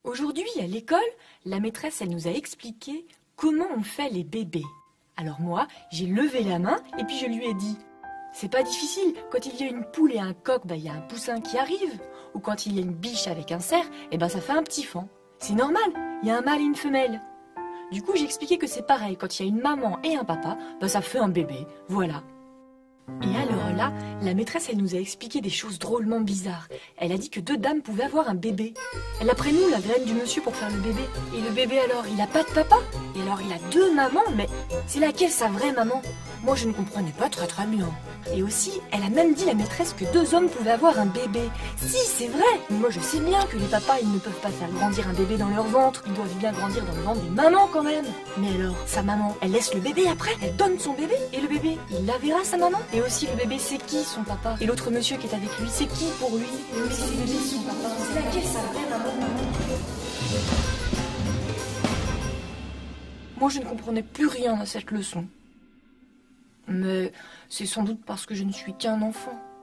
Aujourd'hui, à l'école, la maîtresse, elle nous a expliqué comment on fait les bébés. Alors moi, j'ai levé la main et puis je lui ai dit « C'est pas difficile, quand il y a une poule et un coq, il y a un poussin qui arrive. Ou quand il y a une biche avec un cerf, ça fait un petit faon. C'est normal, il y a un mâle et une femelle. » Du coup, j'ai expliqué que c'est pareil, quand il y a une maman et un papa, ça fait un bébé, voilà. Et alors là, la maîtresse, elle nous a expliqué des choses drôlement bizarres. Elle a dit que 2 dames pouvaient avoir un bébé. Elle a pris nous la graine du monsieur pour faire le bébé. Et le bébé alors, il a pas de papa. Et alors il a 2 mamans, mais c'est laquelle sa vraie maman? Moi je ne comprenais pas très bien. Et aussi, elle a même dit la maîtresse que 2 hommes pouvaient avoir un bébé. Si, c'est vrai. Mais moi je sais bien que les papas, ils ne peuvent pas faire grandir un bébé dans leur ventre. Ils doivent bien grandir dans le ventre d'une maman quand même. Mais alors, sa maman, elle laisse le bébé après. Elle donne son bébé. Et le bébé, il la verra sa maman. Et aussi le bébé, c'est qui son papa? Et l'autre monsieur qui est avec lui, c'est qui pour lui? Et aussi le bébé, son papa. C'est laquelle sa vraie maman? Moi je ne comprenais plus rien à cette leçon. Mais c'est sans doute parce que je ne suis qu'un enfant.